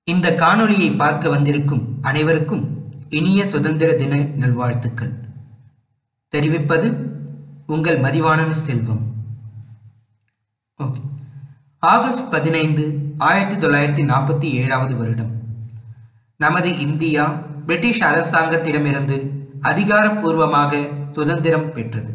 இந்த காணொளியை பார்க்க வந்திருக்கும் அனைவருக்கும் இனிய சுதந்திர தின நல்வாழ்த்துக்கள் தெரிவிப்பது உங்கள் மதிவாணன் செல்வம். ஆகஸ்ட் 15, 1947 வருடம் நமது இந்தியா பிரிட்டிஷ் அரசாங்கத்திடமிருந்து அதிகாரப்பூர்வமாக சுதந்திரம் பெற்றது.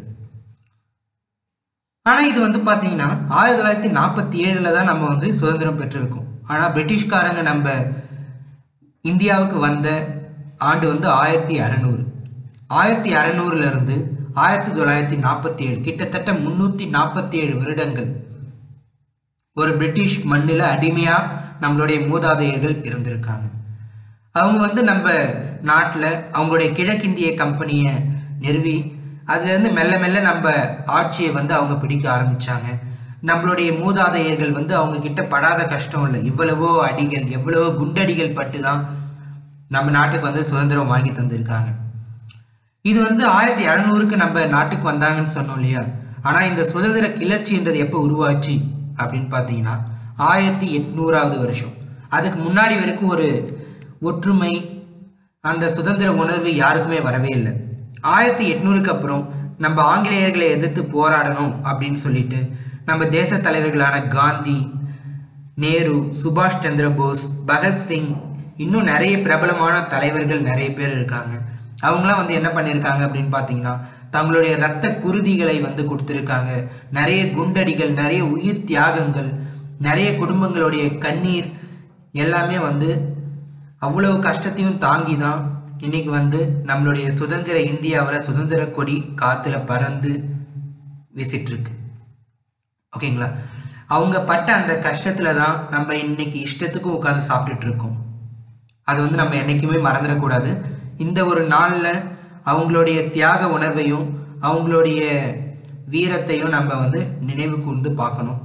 ஆனா இது பாத்தீங்கன்னா 1947 தான் நம்ம சுதந்திரம் பெற்றிருக்கோம். ஆனா பிரிட்டிஷ்காரங்க நம்ம இந்தியாவுக்கு வந்த ஆண்டு 1600. 1600 இருந்து 1947 கிட்டத்தட்ட 347 வருடங்கள் ஒரு பிரிட்டிஷ் மண்ணில அடிமையா நம்மளுடைய மூதாதையர்கள் இருந்திருக்காங்க. அவங்க நம்ம நாட்டில் அவங்களுடைய கிழக்கிந்திய கம்பெனியை நிறுவி அதுல இருந்து மெல்ல மெல்ல நம்ம ஆட்சியை அவங்க பிடிக்க ஆரம்பிச்சாங்க. நம்மளுடைய மூதாதையர்கள் அவங்க கிட்ட படாத கஷ்டம் இல்லை. இவ்வளவோ அடிகள், எவ்வளவோ குண்டடிகள் பட்டு தான் நம்ம நாட்டுக்கு சுதந்திரம் வாங்கி தந்திருக்காங்க. இது 1600க்கு நம்ம நாட்டுக்கு வந்தாங்கன்னு சொன்னோம் இல்லையா. ஆனா இந்த சுதந்திர கிளர்ச்சின்றது எப்போ உருவாச்சு அப்படின்னு பார்த்தீங்கன்னா 1800வது வருஷம். அதுக்கு முன்னாடி வரைக்கும் ஒரு ஒற்றுமை, அந்த சுதந்திர உணர்வு யாருக்குமே வரவே இல்லை. 1800க்கு அப்புறம் நம்ம ஆங்கிலேயர்களை எதிர்த்து போராடணும் அப்படின்னு சொல்லிட்டு நம்ம தேச தலைவர்களான காந்தி, நேரு, சுபாஷ் சந்திர போஸ், பகத்சிங், இன்னும் நிறைய பிரபலமான தலைவர்கள் நிறைய பேர் இருக்காங்க. அவங்களாம் என்ன பண்ணியிருக்காங்க அப்படின்னு பார்த்தீங்கன்னா தங்களுடைய இரத்த குருதிகளை கொடுத்துருக்காங்க. நிறைய குண்டடிகள், நிறைய உயிர் தியாகங்கள், நிறைய குடும்பங்களுடைய கண்ணீர் எல்லாமே அவ்வளவு கஷ்டத்தையும் தாங்கி தான் இன்னைக்கு நம்மளுடைய சுதந்திர இந்தியாவில் சுதந்திர கொடி காத்துல பறந்து வீசிட்டு இருக்கு. ஓகேங்களா. அவங்க பட்ட அந்த கஷ்டத்துல தான் நம்ம இன்னைக்கு இஷ்டத்துக்கும் உட்காந்து சாப்பிட்டுட்டு இருக்கோம். அது நம்ம என்னைக்குமே மறந்துடக்கூடாது. இந்த ஒரு நாள்ல அவங்களுடைய தியாக உணர்வையும் அவங்களுடைய வீரத்தையும் நம்ம நினைவு கூர்ந்து பார்க்கணும்.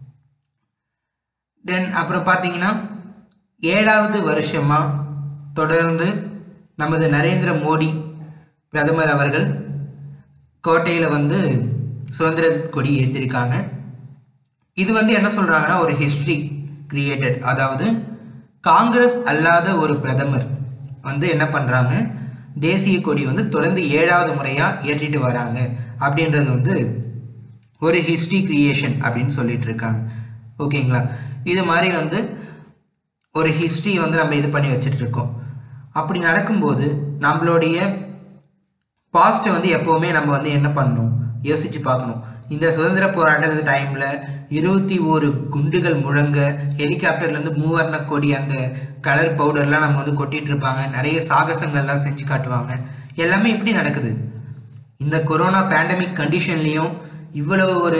தென் அப்புறம் பார்த்தீங்கன்னா 7வது வருஷமா தொடர்ந்து நமது நரேந்திர மோடி பிரதமர் அவர்கள் கோட்டையில சுதந்திர கொடி ஏற்றிருக்காங்க. இது என்ன சொல்றாங்கன்னா ஒரு ஹிஸ்டரி கிரியேட்டட், அதாவது காங்கிரஸ் அல்லாத ஒரு பிரதமர் என்ன பண்றாங்க, தேசிய கொடி தொடர்ந்து 7வது முறையா ஏற்றிட்டு வராங்க அப்படின்றது ஒரு ஹிஸ்டரி கிரியேஷன் அப்படின்னு சொல்லிட்டு இருக்காங்க. ஓகேங்களா. இது மாதிரி ஒரு ஹிஸ்டரி நம்ம இது பண்ணி வச்சுட்டு இருக்கோம். அப்படி நடக்கும்போது நம்மளுடைய பாஸ்ட்டை எப்பவுமே நம்ம என்ன பண்ணணும், யோசிச்சு பார்க்கணும். இந்த சுதந்திர போராட்ட டைம்ல 21 குண்டுகள் முழங்க, ஹெலிகாப்டர்ல இருந்து மூவர்ண கொடி, அந்த கலர் பவுடர்லாம் நம்ம கொட்டிட்டு இருப்பாங்க. நிறைய சாகசங்கள்லாம் செஞ்சு காட்டுவாங்க. எல்லாமே இப்படி நடக்குது. இந்த கொரோனா பேண்டமிக் கண்டிஷன்லயும் இவ்வளவு ஒரு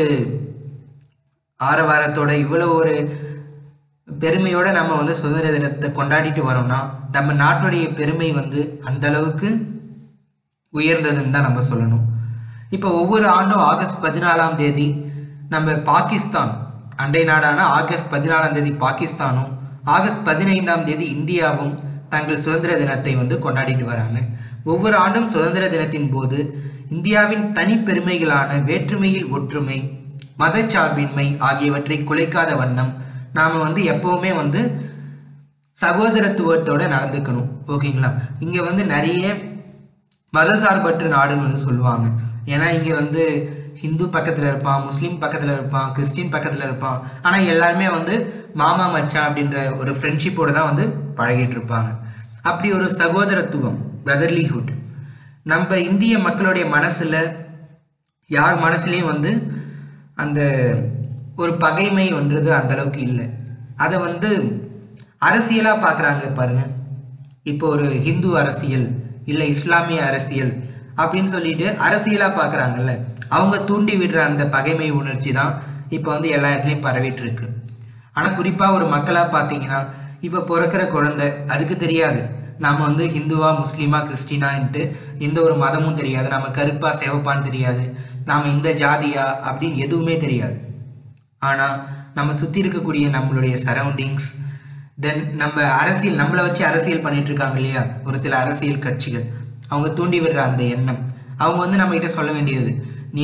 ஆரவாரத்தோட, இவ்வளவு ஒரு பெருமையோட நம்ம சுதந்திர தினத்தை கொண்டாடிட்டு வரோம்னா நம்ம நாட்டுடைய பெருமை அந்த அளவுக்கு உயர்ந்ததுன்னு தான் நம்ம சொல்லணும். இப்போ ஒவ்வொரு ஆண்டும் ஆகஸ்ட் 14ஆம் தேதி நம்ம பாகிஸ்தான், அண்டை நாடான ஆகஸ்ட் 14ஆம் தேதி பாகிஸ்தானும், ஆகஸ்ட் 15ஆம் தேதி இந்தியாவும் தங்கள் சுதந்திர தினத்தை கொண்டாடிட்டு வராங்க. ஒவ்வொரு ஆண்டும் சுதந்திர தினத்தின் போது இந்தியாவின் தனிப்பெருமைகளான வேற்றுமையில் ஒற்றுமை, மதச்சார்பின்மை ஆகியவற்றை குலைக்காத வண்ணம் நாம எப்பவுமே சகோதரத்துவத்தோட நடந்துக்கணும். ஓகேங்களா. இங்க நிறைய மதசார்பற்ற நாடுன்னு சொல்லுவாங்க. ஏன்னா இங்க ஹிந்து பக்கத்துல இருப்பான், முஸ்லீம் பக்கத்துல இருப்பான், கிறிஸ்டின் பக்கத்துல இருப்பான். ஆனா எல்லாருமே மாமா மச்சான் அப்படின்ற ஒரு ஃப்ரெண்ட்ஷிப்போட தான் பழகிட்டு இருப்பாங்க. அப்படி ஒரு சகோதரத்துவம், பிரதர்லிஹுட் நம்ம இந்திய மக்களுடைய மனசுல, யார் மனசுலயும் அந்த ஒரு பகைமை அந்த அளவுக்கு இல்லை. அதை அரசியலா பாக்குறாங்க பாருங்க. இப்போ ஒரு ஹிந்து அரசியல் இல்ல இஸ்லாமிய அரசியல் அப்படின்னு சொல்லிட்டு அரசியலா பாக்குறாங்கல்ல, அவங்க தூண்டி விடுற அந்த பகைமை உணர்ச்சி தான் இப்போ எல்லா இடத்துலயும் பரவிட்டு இருக்கு. ஆனா குறிப்பா ஒரு மக்களா பாத்தீங்கன்னா இப்ப பிறக்கிற குழந்தை அதுக்கு தெரியாது நாம ஹிந்துவா முஸ்லீமா கிறிஸ்டினான்ட்டு, எந்த ஒரு மதமும் தெரியாது. நம்ம கருப்பா சிவப்பான்னு தெரியாது, நாம இந்த ஜாதியா அப்படின்னு எதுவுமே தெரியாது. ஆனா நம்ம சுத்தி இருக்கக்கூடிய நம்மளுடைய சரௌண்டிங்ஸ், தென் நம்ம அரசியல், நம்மளை வச்சு அரசியல் பண்ணிட்டு இருக்காங்க இல்லையா ஒரு சில அரசியல் கட்சிகள், அவங்க தூண்டி விடுற அந்த எண்ணம், அவங்க நம்ம கிட்ட சொல்ல வேண்டியது, நீ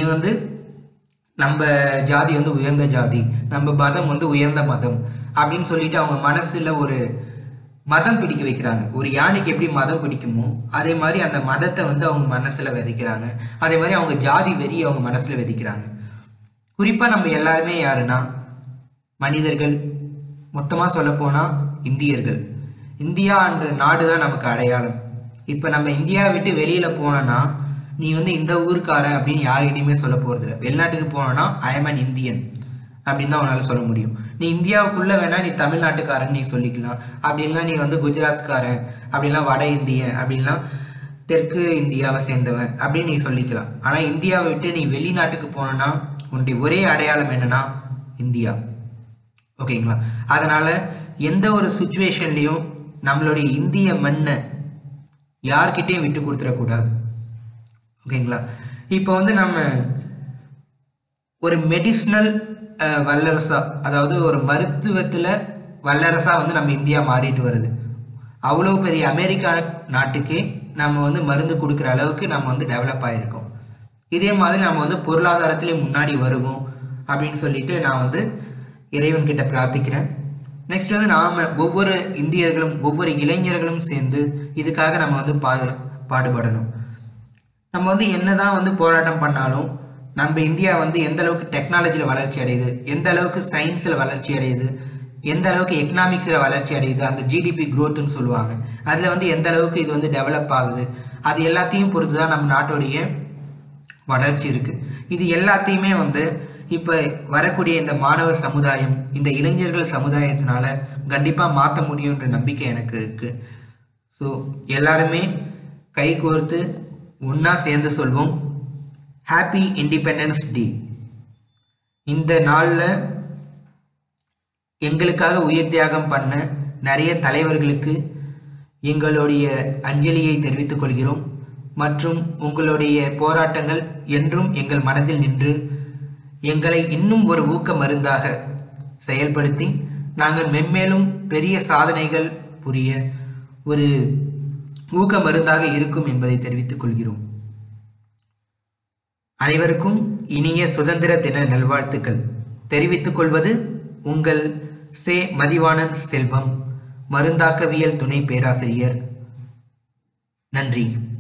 நம்ம ஜாதி உயர்ந்த ஜாதி, நம்ம மதம் உயர்ந்த மதம் அப்படின்னு சொல்லிட்டு அவங்க மனசுல ஒரு மதம் பிடிக்க வைக்கிறாங்க. ஒரு யானைக்கு எப்படி மதம் பிடிக்குமோ அதே மாதிரி அந்த மதத்தை வந்து அவங்க மனசுல விதைக்கிறாங்க. அதே மாதிரி அவங்க ஜாதி வெறி அவங்க மனசுல விதைக்கிறாங்க. குறிப்பா நம்ம எல்லாருமே யாருன்னா மனிதர்கள், மொத்தமா சொல்ல போனா இந்தியர்கள். இந்தியா என்ற நாடு தான் நமக்கு அடையாளம். இப்ப நம்ம இந்தியா விட்டு வெளியில போனோம்னா நீ வந்து இந்த ஊருக்காரன் அப்படின்னு யார்கிட்டயுமே சொல்ல போறது இல்லை. வெளிநாட்டுக்கு போனோம்னா ஐ எம் அன் இந்தியன் அப்படின்னு தான் அவனால சொல்ல முடியும். நீ இந்தியாவுக்குள்ள வேணா நீ தமிழ்நாட்டுக்காரன் நீ சொல்லிக்கலாம். அப்படின்லாம் நீ வந்து குஜராத்காரன், அப்படின்லாம் வட இந்தியன், அப்படின்லாம் தெற்கு இந்தியாவை சேர்ந்தவன் அப்படின்னு நீ சொல்லிக்கலாம். ஆனா இந்தியாவை விட்டு நீ வெளிநாட்டுக்கு போனோம்னா உன்னுடைய ஒரே அடையாளம் என்னன்னா இந்தியா. ஓகேங்களா? அதனால எந்த ஒரு சுச்சுவேஷன்லையும் நம்மளுடைய இந்திய மண்ணை யார்கிட்டையும் விட்டு கொடுத்துடக்கூடாது. ஓகேங்களா? இப்போ வந்து நம்ம ஒரு மெடிசினல் வல்லரசா, அதாவது ஒரு மருத்துவத்துல வல்லரசா வந்து நம்ம இந்தியா மாறிட்டு வருது. அவ்வளோ பெரிய அமெரிக்கா நாட்டுக்கு நம்ம வந்து மருந்து கொடுக்குற அளவுக்கு நம்ம வந்து டெவலப் ஆகிருக்கோம். இதே மாதிரி நம்ம வந்து பொருளாதாரத்திலே முன்னாடி வருவோம் அப்படின்னு சொல்லிட்டு நான் வந்து இறைவன் கிட்ட பிரார்த்திக்கிறேன். நெக்ஸ்ட் வந்து நாம ஒவ்வொரு இந்தியர்களும் ஒவ்வொரு இளைஞர்களும் சேர்ந்து இதுக்காக நம்ம வந்து பாடுபடணும். நம்ம வந்து என்னதான் வந்து போராட்டம் பண்ணாலும் நம்ம இந்தியா வந்து எந்த அளவுக்கு டெக்னாலஜியில் வளர்ச்சி அடையுது, எந்த அளவுக்கு சயின்ஸில் வளர்ச்சி அடையுது, எந்த அளவுக்கு எக்கனாமிக்ஸில் வளர்ச்சி அடையுது, அந்த ஜிடிபி க்ரோத்துன்னு சொல்லுவாங்க, அதில் வந்து எந்த அளவுக்கு இது வந்து டெவலப் ஆகுது, அது எல்லாத்தையும் பொறுத்து தான் நம்ம நாட்டுடைய வளர்ச்சி இருக்கு. இது எல்லாத்தையுமே வந்து இப்போ வரக்கூடிய இந்த மாணவ சமுதாயம், இந்த இளைஞர்கள் சமுதாயத்தினால கண்டிப்பாக மாற்ற முடியுன்ற நம்பிக்கை எனக்கு இருக்கு. ஸோ எல்லாருமே கை கோர்த்து ஒன்றா சேர்ந்து சொல்வோம், ஹாப்பி இண்டிபெண்டன்ஸ் டே. இந்த நாளில் எங்களுக்காக உயிர் தியாகம் பண்ண நிறைய தலைவர்களுக்கு எங்களுடைய அஞ்சலியை தெரிவித்துக் கொள்கிறோம். மற்றும் உங்களுடைய போராட்டங்கள் என்றும் எங்கள் மனதில் நின்று எங்களை இன்னும் ஒரு ஊக்க மருந்தாக செயல்படுத்தி நாங்கள் மென்மேலும் பெரிய சாதனைகள் புரிய ஒரு ஊக்க மருந்தாக இருக்கும் என்பதை தெரிவித்துக் கொள்கிறோம். அனைவருக்கும் இனிய சுதந்திர தின நல்வாழ்த்துக்கள் தெரிவித்துக் கொள்வது உங்கள் மதிவாணன் செல்வம், மருந்தாக்கவியல் துணை பேராசிரியர். நன்றி.